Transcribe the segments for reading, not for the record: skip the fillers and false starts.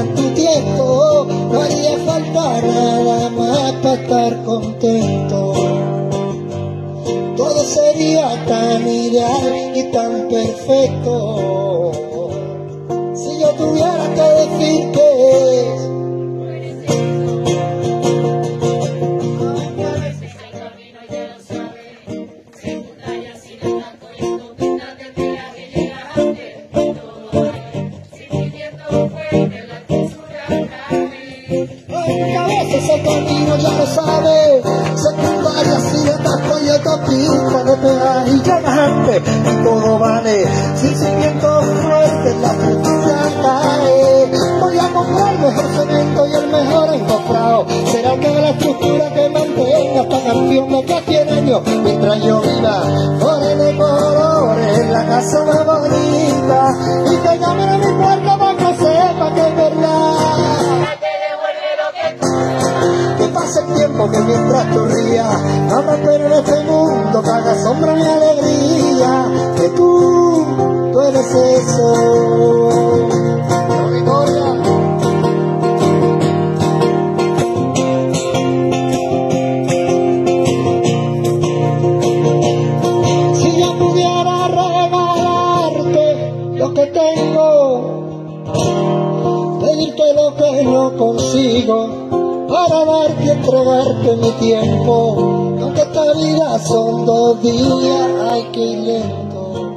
dieran tu tiempo, no haría falta nada más para estar contento. Todo sería tan ideal y tan perfecto si yo tuviera que decir que es. Ese camino ya lo sabes, secundaria, cinetasco y autopista de peaje y llegante, y todo vale, sin cimientos fuertes la justicia cae. Voy a comprar el mejor cemento y el mejor encofrado, será que la estructura que mantenga esta canción de que 100 años, mientras yo viva, flores de colores en la casa más bonita, y que llamen a mi puerta para que sepa que es verdad. Que pase el tiempo, que mientras tú rías, vamos a ver en este mundo que haga sombra mi alegría, que tú eres eso. Victoria. Si yo pudiera regalarte lo que tengo, pedirte lo que no consigo, para darte y entregarte mi tiempo, aunque esta vida son 2 días, ay que lento.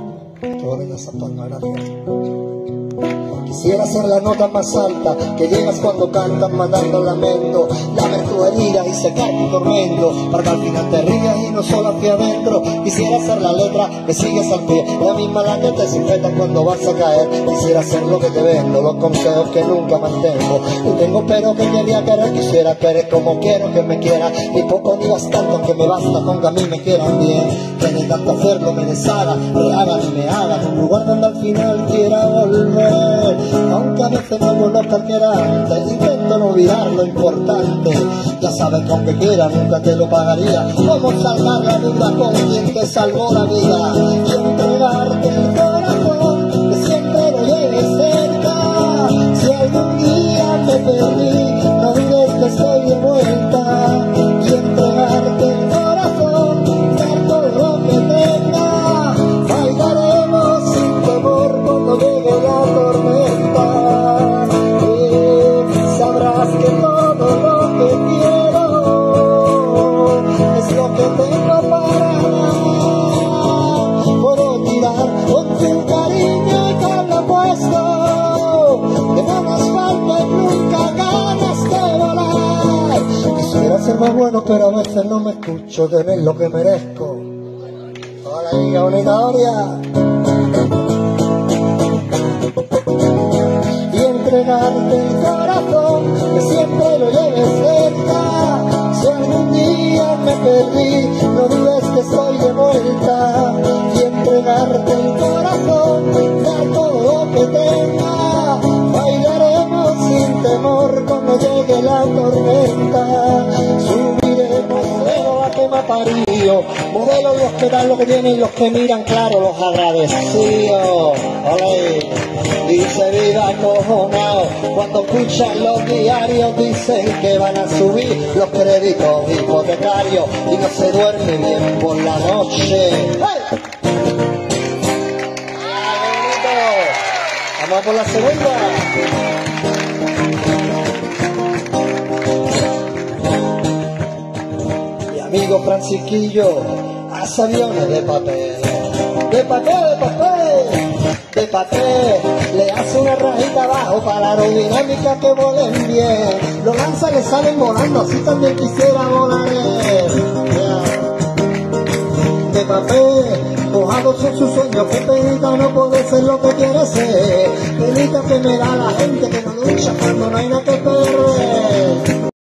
Quisiera ser la nota más alta que llegas cuando cantas mandando lamento, lamer tu herida y secar tu tormento, para que al final te rías y no solo hacia adentro. Quisiera ser la letra que sigues al pie, la misma la que te desinfecta cuando vas a caer. Quisiera ser lo que te vendo, los consejos que nunca mantengo. No tengo pero que quería querer, quisiera querer como quiero que me quiera, ni poco ni bastante, que me basta con que a mí me quieran bien. Que de tanto hacerlo me deshaga, rehagan y me hagan un lugar donde al final quiera volver. Aunque a veces no conozca el que era antes, intento no olvidar lo importante. Ya sabes que aunque quiera nunca te lo pagaría. Cómo salvar la duda con quien te salvó la vida, y entregarte el corazón que siempre lo lleves cerca. Si algún día me perdí, no dudes que estoy de vuelta, y entregarte el corazón, dar todo lo que tenga. Bailaremos sin temor cuando llegue la tormenta. Sabrás que todo lo que quiero es lo que tengo para dar. Puedo tirar con tu cariño y con lo puesto, de buenas faltas nunca ganas de volar. Quisiera ser más bueno pero a veces no me escucho, tener lo que merezco. Hola hija bonita, y entregarte el corazón que siempre lo lleves cerca. Si algún día me perdí, no dudes que estoy de vuelta, y entregarte el corazón, dar todo lo que tenga. Bailaremos sin temor cuando llegue la tormenta, subiremos a que me parió, modelos los que dan lo que tienen y los que miran claro, los agradecidos. Olé. Y se vive acojonado cuando escuchan los diarios, dicen que van a subir los créditos hipotecarios y no se duerme bien por la noche. ¡Hey! Vamos a por la segunda. Amigo Francisquillo, hace aviones de papel, de papel, de papel, de papel. Le hace una rajita abajo para la aerodinámica que volen bien. Lo lanza, le salen volando, así también quisiera volar él. De papel, mojados son sus sueños, que penita no puede ser lo que quiere ser. Penita que me da la gente